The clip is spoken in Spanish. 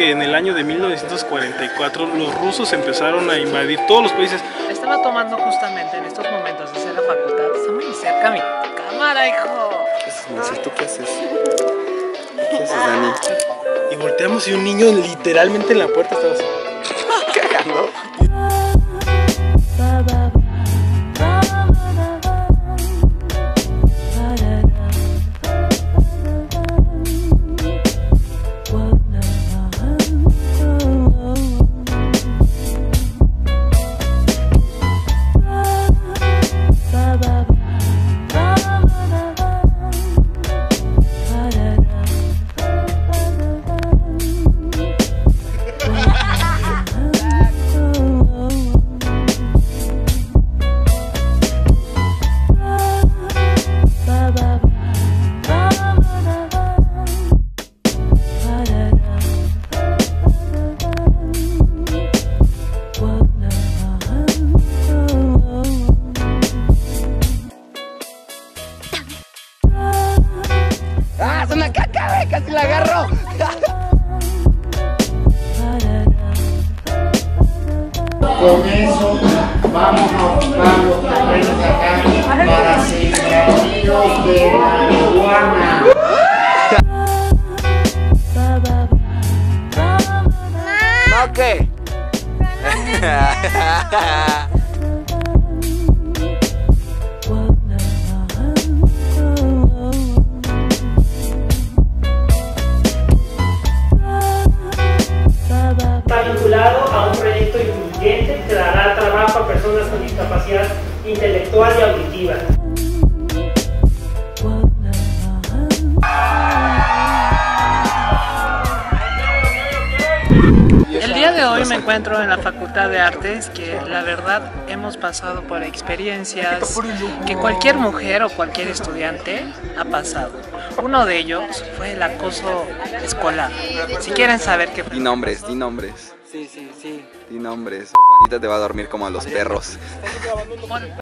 que en el año de 1944 los rusos empezaron a invadir todos los países. Estaba tomando justamente en estos momentos desde la facultad. Está muy cerca mi cámara, hijo. ¿Qué haces, Nancy? ¿Tú qué haces? ¿Qué haces, Dani? Y volteamos y un niño literalmente en la puerta estaba así. Cagando. ¡Ah, es una caca, güey! ¡Casi la agarro! Con eso vamos a ocupar los terrenos de acá para sembradíos de marihuana. ¿No qué? Está vinculado a un proyecto incluyente que dará trabajo a personas con discapacidad intelectual y auditiva. El día de hoy me encuentro en la Facultad de Artes, que la verdad hemos pasado por experiencias que cualquier mujer o cualquier estudiante ha pasado. Uno de ellos fue el acoso escolar. Si quieren saber qué... Di nombres, di nombres. Sí. Di nombres. Juanita te va a dormir como a los perros.